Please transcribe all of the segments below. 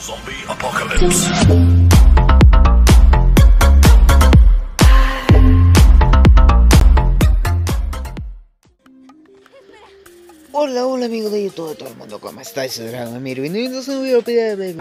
Zombie Apocalypse. Hola, hola amigos de YouTube, todo el mundo, ¿cómo estáis? Soy Dragon Amir, bienvenidos a un video de...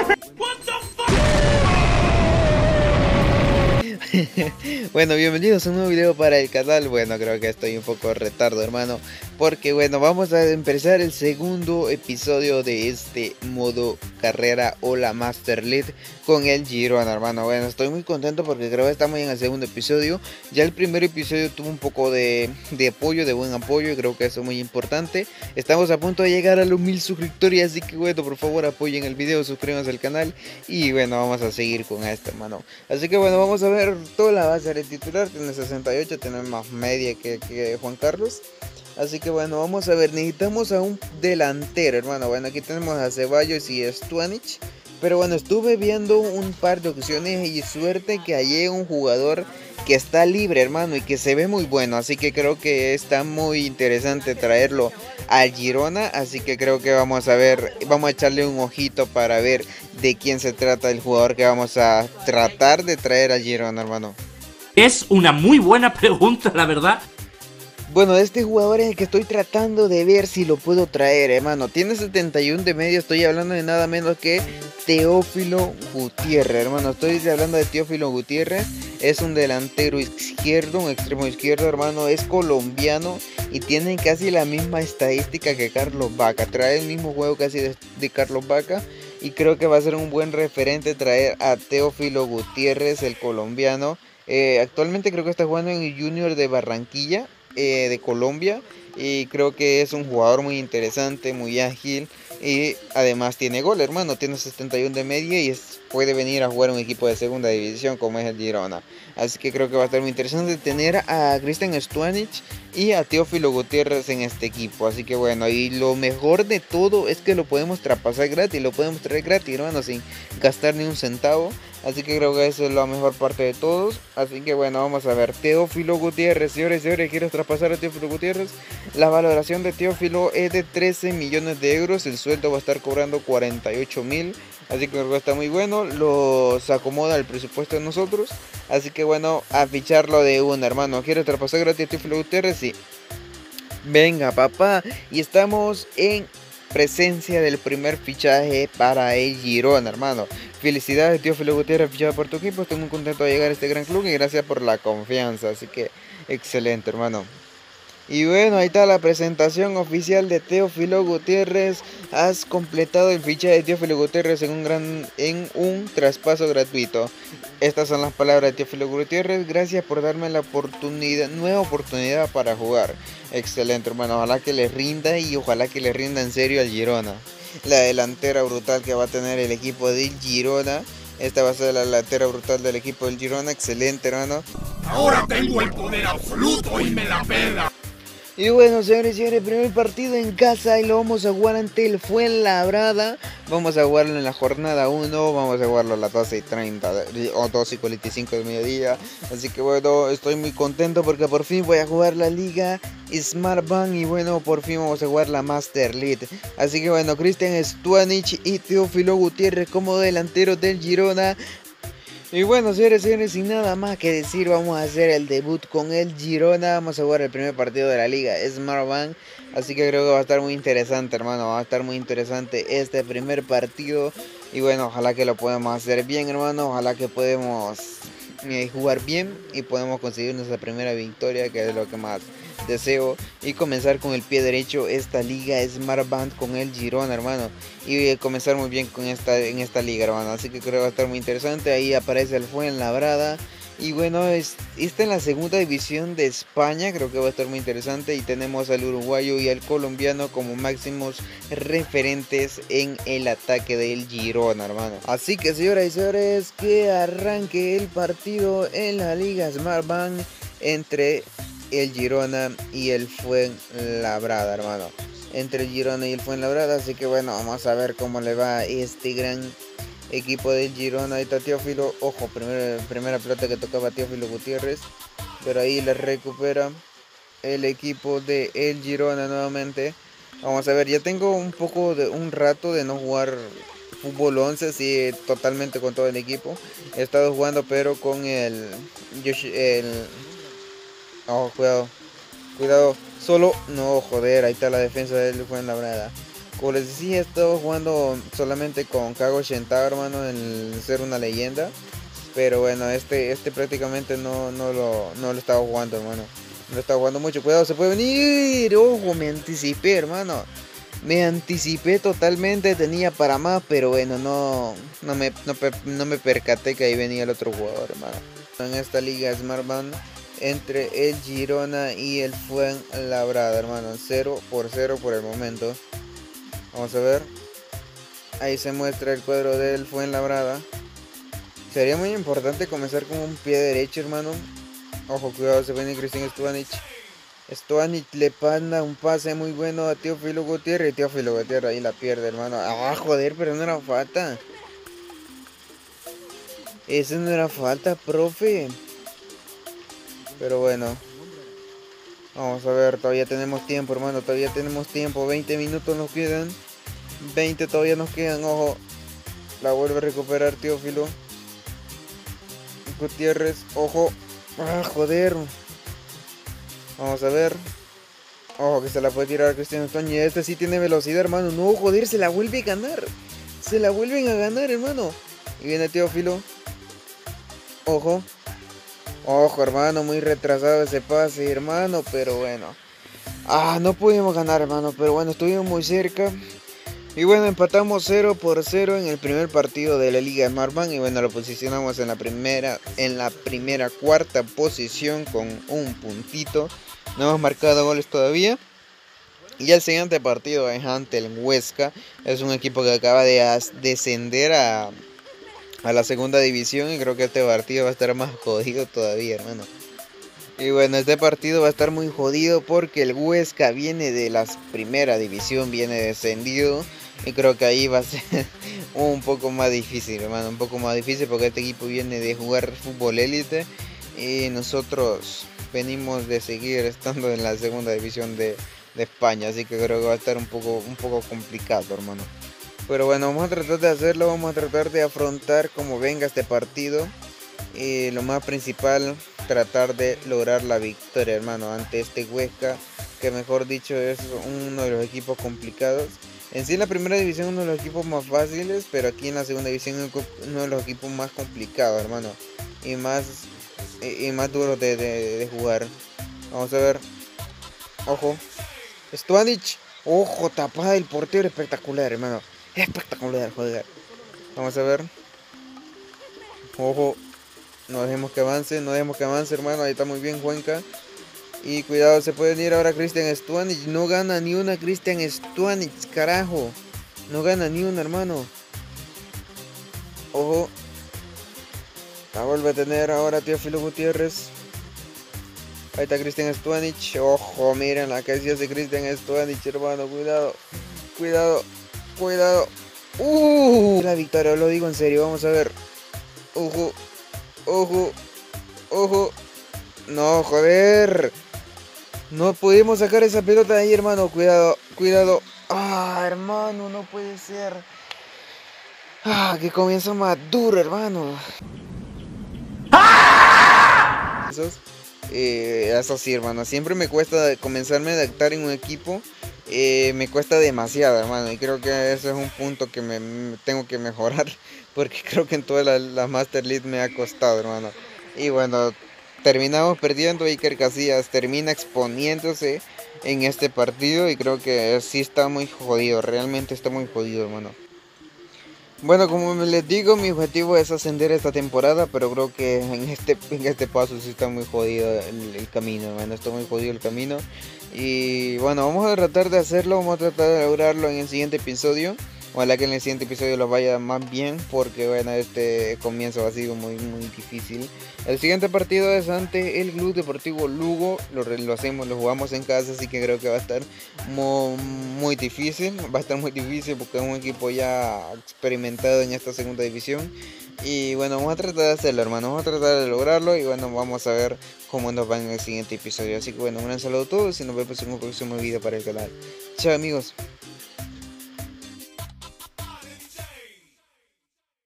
Bueno, bienvenidos a un nuevo video para el canal. Bueno, creo que estoy un poco retardo, hermano, porque bueno, vamos a empezar el segundo episodio de este modo carrera o la Master League con el Girona, hermano. Bueno, estoy muy contento porque creo que estamos en el segundo episodio. Ya el primer episodio tuvo un poco de apoyo, de buen apoyo, y creo que eso es muy importante. Estamos a punto de llegar a los 1000 suscriptores, así que bueno, por favor apoyen el video, suscríbanse al canal y bueno, vamos a seguir con esto, hermano. Así que bueno, vamos a ver toda la base del titular. Tiene 68, tiene más media que Juan Carlos. Así que bueno, vamos a ver, necesitamos a un delantero, hermano. Bueno, aquí tenemos a Ceballos y Stuanic. Pero bueno, estuve viendo un par de opciones y suerte que hallé un jugador que está libre, hermano, y que se ve muy bueno. Así que creo que está muy interesante traerlo al Girona. Así que creo que vamos a ver, vamos a echarle un ojito para ver de quién se trata el jugador que vamos a tratar de traer al Girona, hermano. Es una muy buena pregunta, la verdad. Bueno, este jugador es el que estoy tratando de ver si lo puedo traer, hermano. Tiene 71 de medio, estoy hablando de nada menos que Teófilo Gutiérrez, hermano. Estoy hablando de Teófilo Gutiérrez. Es un delantero izquierdo, un extremo izquierdo, hermano. Es colombiano y tiene casi la misma estadística que Carlos Vaca. Trae el mismo juego casi de Carlos Vaca. Y creo que va a ser un buen referente traer a Teófilo Gutiérrez, el colombiano. Actualmente creo que está jugando en el Junior de Barranquilla, de Colombia, y creo que es un jugador muy interesante, muy ágil, y además tiene gol, hermano. Tiene 71 de media y puede venir a jugar un equipo de segunda división como es el Girona. Así que creo que va a estar muy interesante tener a Cristian Stuanic y a Teófilo Gutiérrez en este equipo. Así que bueno, y lo mejor de todo es que lo podemos traspasar gratis, lo podemos traer gratis, hermano, sin gastar ni un centavo. Así que creo que eso es la mejor parte de todos. Así que bueno, vamos a ver. Teófilo Gutiérrez, señores y señores, ¿quieres traspasar a Teófilo Gutiérrez? La valoración de Teófilo es de 13 millones de euros. El sueldo va a estar cobrando 48.000. Así que creo que está muy bueno. Los acomoda el presupuesto de nosotros. Así que bueno, a ficharlo de una, hermano. ¿Quieres traspasar gratis a Teófilo Gutiérrez? Sí. Venga, papá. Y estamos en presencia del primer fichaje para el Girona, hermano. Felicidades, Teófilo Gutiérrez, fichado por tu equipo. Estoy muy contento de llegar a este gran club y gracias por la confianza. Así que excelente, hermano. Y bueno, ahí está la presentación oficial de Teófilo Gutiérrez. Has completado el fichaje de Teófilo Gutiérrez en un traspaso gratuito. Estas son las palabras de Teófilo Gutiérrez. Gracias por darme la nueva oportunidad para jugar. Excelente, hermano. Ojalá que le rinda y ojalá que le rinda en serio al Girona. La delantera brutal que va a tener el equipo del Girona. Esta va a ser la delantera brutal del equipo del Girona. Excelente, hermano. Ahora tengo el poder absoluto y me la pela. Y bueno, señores y señores, primer partido en casa y lo vamos a jugar ante el Fuenlabrada. Vamos a jugarlo en la jornada 1, vamos a jugarlo a las 12:30 o 12:45 del mediodía. Así que bueno, estoy muy contento porque por fin voy a jugar la liga Smartbank y bueno, por fin vamos a jugar la Master League. Así que bueno, Cristian Stuanic y Teófilo Gutiérrez como delanteros del Girona. Y bueno, señores y señores, sin nada más que decir, vamos a hacer el debut con el Girona. Vamos a jugar el primer partido de la liga Smartbank. Así que creo que va a estar muy interesante, hermano. Va a estar muy interesante este primer partido. Y bueno, ojalá que lo podamos hacer bien, hermano. Ojalá que podamos jugar bien y podemos conseguir nuestra primera victoria, que es lo que más deseo, y comenzar con el pie derecho esta liga Smartbank con el Girona, hermano, y comenzar muy bien con en esta liga, hermano. Así que creo que va a estar muy interesante. Ahí aparece el Fuenlabrada. Y bueno, está en la segunda división de España. Creo que va a estar muy interesante. Y tenemos al uruguayo y al colombiano como máximos referentes en el ataque del Girona, hermano. Así que, señoras y señores, que arranque el partido en la liga Smartbank entre el Girona y el Fuenlabrada, hermano. Entre el Girona y el Fuenlabrada. Así que bueno, vamos a ver cómo le va a este gran equipo del Girona. Ahí está Teófilo. Ojo, primera pelota que tocaba Teófilo Gutiérrez. Pero ahí le recupera el equipo de el Girona nuevamente. Vamos a ver, ya tengo un rato de no jugar fútbol 11, sí, totalmente con todo el equipo. He estado jugando, pero con oh, cuidado, cuidado. Solo, no, joder, ahí está la defensa del Fuenlabrada. Como les decía, he estado jugando solamente con Kago Shentaro, hermano, en ser una leyenda. Pero bueno, este prácticamente no lo estaba jugando, hermano. No lo estaba jugando mucho. Cuidado, se puede venir. Ojo, me anticipé, hermano. Me anticipé totalmente, tenía para más, pero bueno, no me percaté que ahí venía el otro jugador, hermano. En esta liga Smartband entre el Girona y el Fuenlabrada, hermano. 0-0 por el momento. Vamos a ver. Ahí se muestra el cuadro del Fuenlabrada. Sería muy importante comenzar con un pie derecho, hermano. Ojo, cuidado, se viene Cristian Stuanic. Stuanic le manda un pase muy bueno a Teófilo Gutiérrez. Y Teófilo Gutiérrez ahí la pierde, hermano. Ah, joder, pero no era falta. Eso no era falta, profe. Pero bueno. Vamos a ver, todavía tenemos tiempo, hermano. Todavía tenemos tiempo. 20 minutos nos quedan. 20 todavía nos quedan, ojo. La vuelve a recuperar Teófilo Gutiérrez, ojo. Ah, joder. Vamos a ver. Ojo que se la puede tirar a Cristian Stuanic. Este sí tiene velocidad, hermano. No, joder, se la vuelve a ganar. Se la vuelven a ganar, hermano. Y viene Teófilo. Ojo. Ojo, hermano, muy retrasado ese pase, hermano. Pero bueno. Ah, no pudimos ganar, hermano. Pero bueno, estuvimos muy cerca. Y bueno, empatamos 0-0 en el primer partido de la Liga Smartband. Y bueno, lo posicionamos en la primera cuarta posición con un puntito. No hemos marcado goles todavía. Y el siguiente partido es ante el Huesca. Es un equipo que acaba de descender a la segunda división. Y creo que este partido va a estar más jodido todavía, hermano. Y bueno, este partido va a estar muy jodido porque el Huesca viene de la primera división, viene descendido. Y creo que ahí va a ser un poco más difícil, hermano. Un poco más difícil porque este equipo viene de jugar fútbol élite. Y nosotros venimos de seguir estando en la segunda división de España. Así que creo que va a estar un poco complicado, hermano. Pero bueno, vamos a tratar de hacerlo. Vamos a tratar de afrontar como venga este partido. Y lo más principal, tratar de lograr la victoria, hermano, ante este Huesca, que mejor dicho es uno de los equipos complicados. En sí en la primera división uno de los equipos más fáciles, pero aquí en la segunda división uno de los equipos más complicados, hermano. Y más duros de jugar. Vamos a ver. Ojo. Stuanic. Ojo, tapada del portero, espectacular, hermano. Espectacular, joder. Vamos a ver. Ojo. No dejemos que avance, hermano. Ahí está muy bien Cuenca. Y cuidado, se puede ir ahora Cristian Stuanic. No gana ni una Cristian Stuanic, carajo. No gana ni una, hermano. Ojo. La vuelve a tener ahora Teófilo Gutiérrez. Ahí está Cristian Stuanic. Ojo, miren la que hace Cristian Stuanic, hermano. Cuidado. Cuidado. Cuidado. La victoria, lo digo en serio. Vamos a ver. Ojo. Ojo. Ojo. No, joder. No pudimos sacar esa pelota de ahí, hermano. Cuidado, cuidado. Ah, hermano, no puede ser. Ah, que comienza más duro, hermano. Eso sí, hermano. Siempre me cuesta comenzarme a adaptar en un equipo. Me cuesta demasiado, hermano. Y creo que ese es un punto que me tengo que mejorar. Porque creo que en todas las Master League me ha costado, hermano. Y bueno, terminamos perdiendo. Iker Casillas termina exponiéndose en este partido. Y creo que sí está muy jodido. Realmente está muy jodido, hermano. Bueno, como les digo, mi objetivo es ascender esta temporada, pero creo que en este paso sí está muy jodido el camino, hermano. Está muy jodido el camino. Y bueno, vamos a tratar de hacerlo, vamos a tratar de lograrlo en el siguiente episodio. Ojalá que en el siguiente episodio lo vaya más bien, porque bueno, este comienzo ha sido muy difícil. El siguiente partido es ante el Club Deportivo Lugo. Lo jugamos en casa, así que creo que va a estar muy difícil. Va a estar muy difícil porque es un equipo ya experimentado en esta segunda división. Y bueno, vamos a tratar de hacerlo, hermano. Vamos a tratar de lograrlo y bueno, vamos a ver cómo nos va en el siguiente episodio. Así que bueno, un gran saludo a todos y nos vemos en un próximo video para el canal. Chao, amigos.